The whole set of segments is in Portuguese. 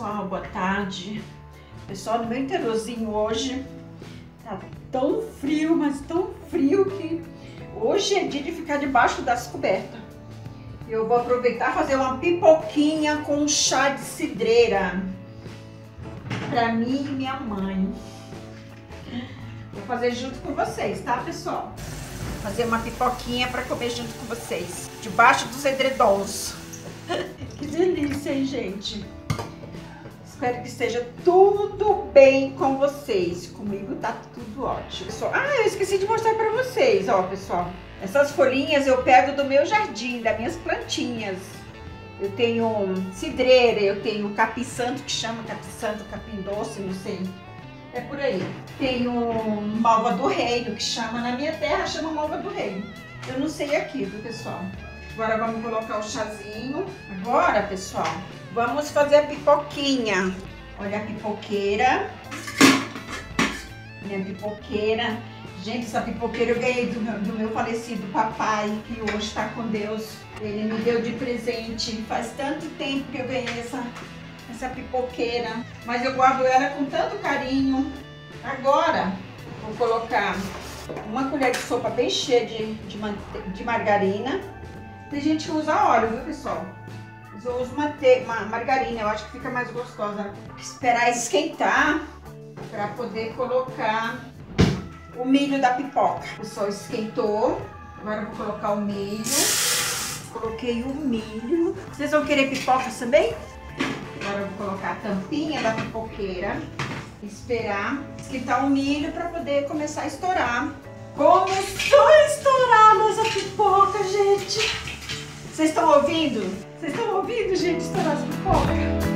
pessoal, boa tarde. Pessoal, no meu interiorzinho hoje tá tão frio, mas tão frio que hoje é dia de ficar debaixo das cobertas. Eu vou aproveitar e fazer uma pipoquinha com chá de cidreira pra mim e minha mãe. Vou fazer junto com vocês, tá, pessoal? Vou fazer uma pipoquinha pra comer junto com vocês, debaixo dos edredons. Que delícia, hein, gente? Espero que esteja tudo bem com vocês. Comigo tá tudo ótimo. Pessoal, eu esqueci de mostrar pra vocês, ó, pessoal. Essas folhinhas eu pego do meu jardim, das minhas plantinhas. Eu tenho cidreira, eu tenho capim santo, que chama capim santo, capim doce, não sei. É por aí. Tenho malva do reino, que chama, na minha terra chama malva do reino. Eu não sei aqui, viu, pessoal? Agora vamos colocar o chazinho. Agora, pessoal, vamos fazer a pipoquinha. Olha a pipoqueira. Minha pipoqueira. Gente, essa pipoqueira eu ganhei do meu falecido papai, que hoje está com Deus. Ele me deu de presente. Faz tanto tempo que eu ganhei essa pipoqueira. Mas eu guardo ela com tanto carinho. Agora, vou colocar uma colher de sopa bem cheia de margarina. Tem gente que usa óleo, viu, pessoal? Mas eu uso uma margarina, eu acho que fica mais gostosa. Esperar esquentar para poder colocar o milho da pipoca. O sol esquentou, agora eu vou colocar o milho. Coloquei o milho. Vocês vão querer pipoca também? Agora eu vou colocar a tampinha da pipoqueira. Esperar esquentar o milho para poder começar a estourar. Começou a estourar nossa pipoca, gente! Vocês estão ouvindo? Vocês estão ouvindo, gente, estourar essa pipoca?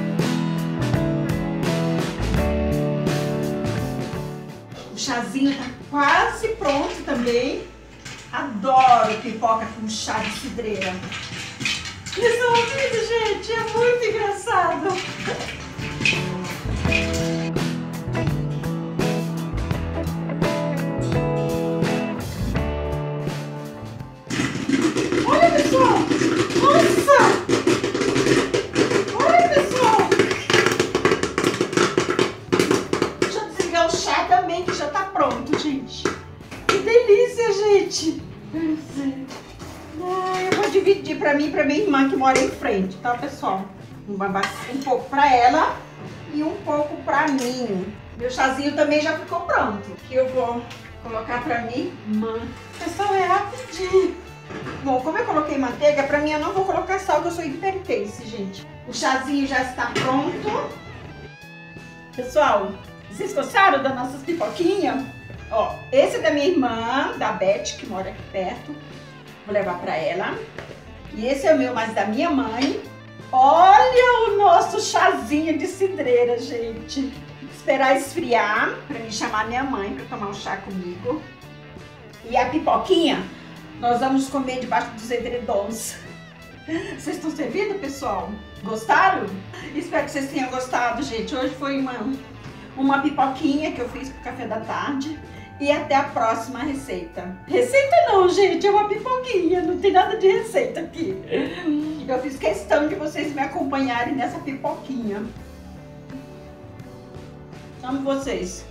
O chazinho tá quase pronto também. Adoro pipoca com chá de cidreira. Vocês estão ouvindo, gente? É muito engraçado. Olha, pessoal! Nossa! Olha, pessoal! Deixa eu desligar o chá também, que já tá pronto, gente. Que delícia, gente! Eu vou dividir pra mim e pra minha irmã que mora em frente, tá, pessoal? Um pouco pra ela e um pouco pra mim. Meu chazinho também já ficou pronto. Que eu vou colocar pra minha irmã. Pessoal, é rapidinho. Bom, como eu coloquei manteiga, pra mim eu não vou colocar sal, que eu sou hipertensa, gente. O chazinho já está pronto. Pessoal, vocês gostaram das nossas pipoquinhas? Ó, esse é da minha irmã, da Beth, que mora aqui perto. Vou levar pra ela. E esse é o meu, mas da minha mãe. Olha o nosso chazinho de cidreira, gente. Esperar esfriar pra me chamar minha mãe pra tomar um chá comigo. E a pipoquinha nós vamos comer debaixo dos edredons. Vocês estão servindo, pessoal? Gostaram? Espero que vocês tenham gostado, gente. Hoje foi uma pipoquinha que eu fiz pro café da tarde. E até a próxima receita. Receita não, gente, é uma pipoquinha. Não tem nada de receita aqui. Eu fiz questão de vocês me acompanharem nessa pipoquinha. Amo vocês.